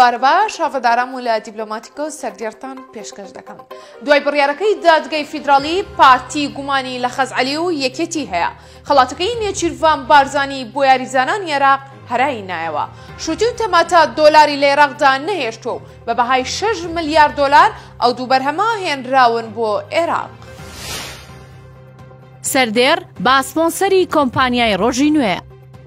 ئێوارە باش هەڤەداران و لە دیپلۆماتیکۆ سەردێڕتان پێشکەش دەکەم. دوای بڕیارەکەی دادگای فیدراڵی پارتی گومانی لە خەزعەلی و یەکێتی هەیە. خەڵاتەکەی نێچیروان بارزانی بۆ یاریزانانی عێراق هەرایی نایەوە. شووتی و تەماتە دۆلاری لە عێراقدا نەهێشتۆ و بە بەهای 6 ملیارد دۆلار ئەو دوو بەرهەمە هێنراون بۆ عێراق. سەردێڕ بە سپۆنسەری کۆمپانیای ڕۆژی نوێ.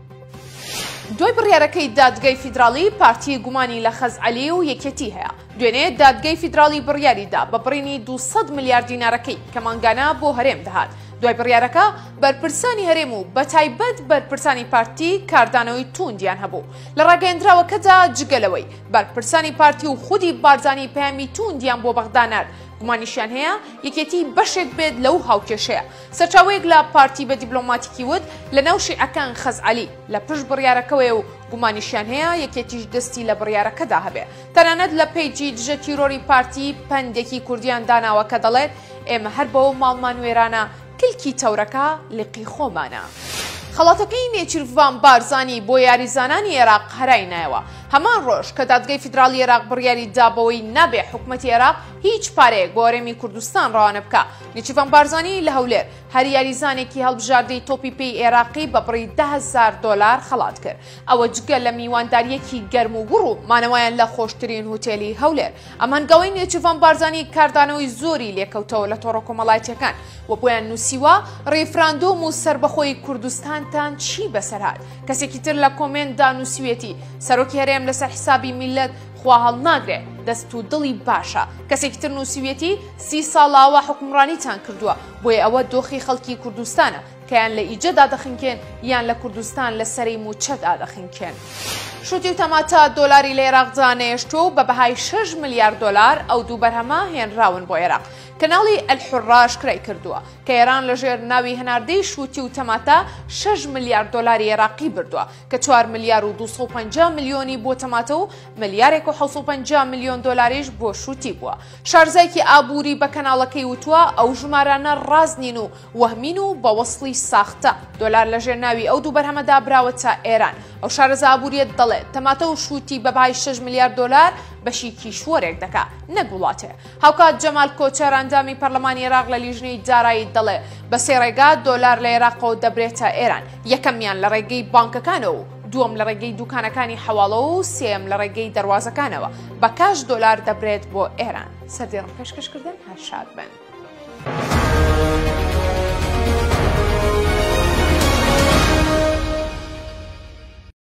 دوای بڕیارەکەی دادگای فیدراڵی پارتی گومانی لە خەزعەلی و یەکێتی هەیە. دوێنێ دادگای فیدراڵی بڕیاریدا بە بڕینی 200 میلیارد دینارەکەی کە مانگانە بۆ هەرێم دەهات. دوای بڕیارەکە بەرپرسانی هەرێم و بەتایبەت بەرپرسانی پارتی کاردانەوەی توندیان هەبوو. لە ڕاگەیەندراوەکەدا جگەلەوەی بەرپرسانی پارتی و خودی بارزانی پەیامی توندیان بۆ بەغدانار گومانیشیان هەیە یەکێتی بەشێک بێت لەو هاوکێشەیە. سەرچاوەیەک لە پارتی بە دیپلۆماتیکی وت لە ناو شیعەکان خەزعەلی لە پشت بڕیارەکەوێ و گومانیشیان هەیە یەکێتیش دەستی لە بڕیارەکەدا هەبێ. تەنانەت لە پێیجی دژە تیرۆری پارتی پەندێکی کوردیان داناوە کە دەڵێت ئێمە هەر بەوە ماڵمان وێرانە کلکی تەورەکە لقی خۆمانە. خەڵاتەکەی نێچیروان بارزانی بۆ یاریزانانی عێراق هەرای نایەوە. هەمان ڕۆژ کە دادگای فیدراڵی عێراق بڕیاری دابەوەی نابێ حکوومەتی عێراق هیچ پارەیەک بۆ هەرێمی کوردستان ڕەوانە بکە. نێچیروان بارزانی لە هەولێر هەر یاریزانێکی هەڵبژاردەی تۆپی پێی عێراقی بە بڕی 10,000 دۆلار خەڵات کرد. ئەوە جگە لە میوانداریەکی گەرم و گوڕ و مانەوەیان لە خۆشترین هوتێلی هەولێر. ئەم هەنگاوەی نێچیروان بارزانی کاردانەوەی زۆری لێکەوتەوە لە تۆڕە کۆمەڵایەتیەکان و بۆیان نووسیوە ڕێفراندۆم و سربەخۆی کوردستانتان چی بەسەرهات. کەسێکی تر لە کۆمێنتدا نووسیوێتی سەرۆکی هەرێم لەسەر حسابی میلەت خوا هەڵ ناگرێ دەست و دڵی باشە. کەسێکی تر نووسیوێتی 30 ساڵاوە حکومڕانیتان کردووە بۆیە ئەوە دۆخی خەڵکی کوردستانە کە یان لە ئیجەدا دەخینکێن یان لە کوردستان لە سەری موچەدا دەخینکێن. شووتی و تەماتە دۆلاری لە عێراقدا نەهێشتۆ و بە بەهای 6 میلیارد دۆلار ئەو دوو بەرهەمە هێنراون بۆ عێراق. کەناڵی ئەلحورڕا شکرای کردووە کە ئێران لەژێر ناوی هەناردەی شووتی و تەماتە 6 میلیارد دۆلاری عێراقی بردووە کە 4 میلیارد و 250 میلیۆنی بۆ تەماتە و ملیارێک و 750 میلیۆن دۆلاریش بۆ شووتی بووە. شارزایکی ئابووری بە کەناڵەکەی وتووە ئەو ژمارانە ڕازنین و وەهمین و بە وەسڵی ساختە. دۆلار لەژێر ناوی ئەو دوو بەرهەمەدا براوە تا ئێران. ئەو شارەزا ئابووریەت دەڵێت تەماتە و شووتی بە بەهای 6 میلیارد دۆلار بەشی کیشوەرێک دەکا نەک وڵاتێ. هاوکات جەمال کۆچەر ئەندامی پەرلەمانی عێراق لە لیژنەی دارایی دەڵێ بە سێ ڕێگا دۆلار لە عێراقەوە دەبرێتە ئێران. یەکەمیان لە ڕێگەی بانکەکانەوە و دووەم لە ڕێگەی دوکانەکانی حەواڵە و سێم لە ڕێگەی دەواازەکانەوە بە کاش دۆلار دەبرێت بۆ ئێران. سەردێڕم پێشکەشکردن هەر شاد بن.